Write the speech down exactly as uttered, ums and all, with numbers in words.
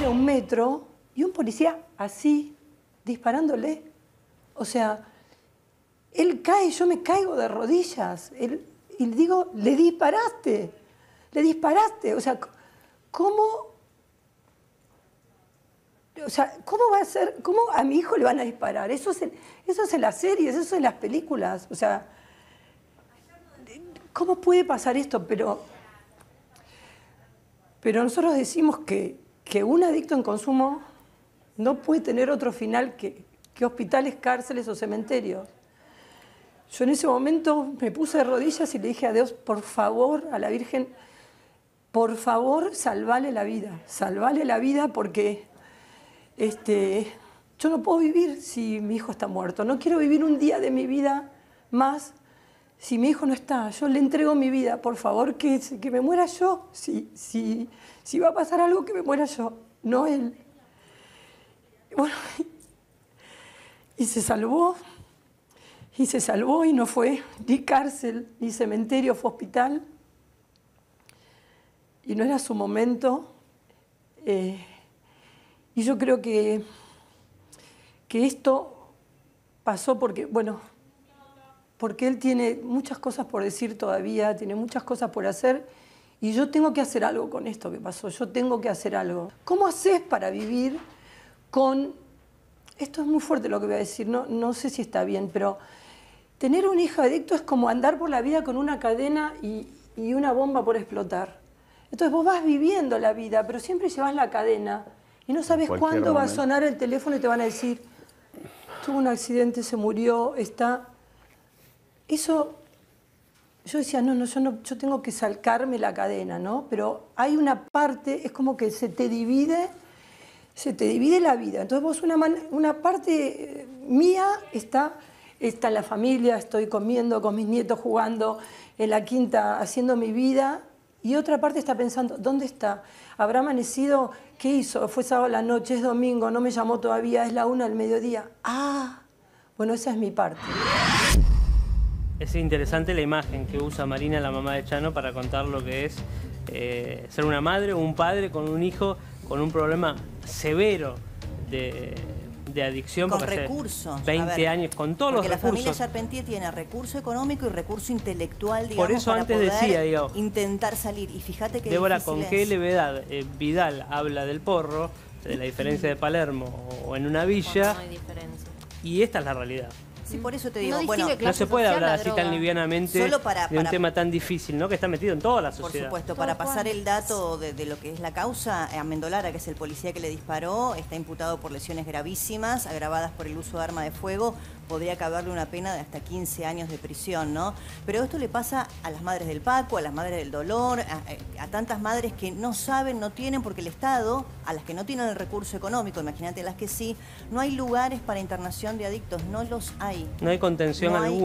a un metro y un policía así, disparándole. O sea, él cae, yo me caigo de rodillas. Él, y le digo, le disparaste, le disparaste. O sea, ¿cómo? O sea, ¿cómo va a ser? ¿Cómo a mi hijo le van a disparar? Eso es en, eso es en las series, eso es en las películas. O sea, ¿cómo puede pasar esto? Pero, pero nosotros decimos que, que un adicto en consumo no puede tener otro final que, que hospitales, cárceles o cementerios. Yo en ese momento me puse de rodillas y le dije a Dios, por favor, a la Virgen, por favor, salvale la vida, salvale la vida porque este, yo no puedo vivir si mi hijo está muerto. No quiero vivir un día de mi vida más si mi hijo no está. Yo le entrego mi vida, por favor, que, que me muera yo. Si, si, si va a pasar algo, que me muera yo, no él. Bueno, y se salvó. Y se salvó y no fue ni cárcel, ni cementerio, fue hospital. Y no era su momento. Eh, y yo creo que, que esto pasó porque, bueno, porque él tiene muchas cosas por decir todavía, tiene muchas cosas por hacer, y yo tengo que hacer algo con esto que pasó, yo tengo que hacer algo. ¿Cómo haces para vivir con... Esto es muy fuerte lo que voy a decir, no, no sé si está bien, pero... Tener un hijo adicto es como andar por la vida con una cadena y, y una bomba por explotar. Entonces vos vas viviendo la vida, pero siempre llevas la cadena y no sabes cuándo va a sonar el teléfono y te van a decir, tuvo un accidente, se murió, está... Eso, yo decía, no, no, yo, no, yo tengo que salcarme la cadena, ¿no? Pero hay una parte, es como que se te divide, se te divide la vida. Entonces vos, una, man, una parte mía está... Está en la familia, estoy comiendo con mis nietos, jugando en la quinta, haciendo mi vida. Y otra parte está pensando, ¿dónde está? ¿Habrá amanecido? ¿Qué hizo? Fue sábado a la noche, es domingo, no me llamó todavía, es la una del mediodía. Ah, bueno, esa es mi parte. Es interesante la imagen que usa Marina, la mamá de Chano, para contar lo que es eh, ser una madre o un padre con un hijo con un problema severo de... de adicción. Con recursos. veinte años, con todos los recursos. Porque la familia Charpentier tiene recurso económico y recurso intelectual, digamos, por eso para antes poder decía, digo, intentar salir. Y fíjate que Débora, con qué levedad eh, Vidal habla del porro, de la diferencia de Palermo o en una villa, no hay diferencia. Y esta es la realidad. Sí, por eso te digo, no bueno, no se puede hablar así tan livianamente solo para, de un para, tema tan difícil, ¿no? Que está metido en toda la sociedad. Por supuesto, para pasar el dato de, de lo que es la causa, Amendolara, que es el policía que le disparó, está imputado por lesiones gravísimas, agravadas por el uso de arma de fuego. Podría caberle una pena de hasta quince años de prisión, ¿no? Pero esto le pasa a las madres del Paco, a las madres del dolor, a, a tantas madres que no saben, no tienen, porque el Estado, a las que no tienen el recurso económico, imagínate las que sí, no hay lugares para internación de adictos, no los hay. No hay contención no hay alguna.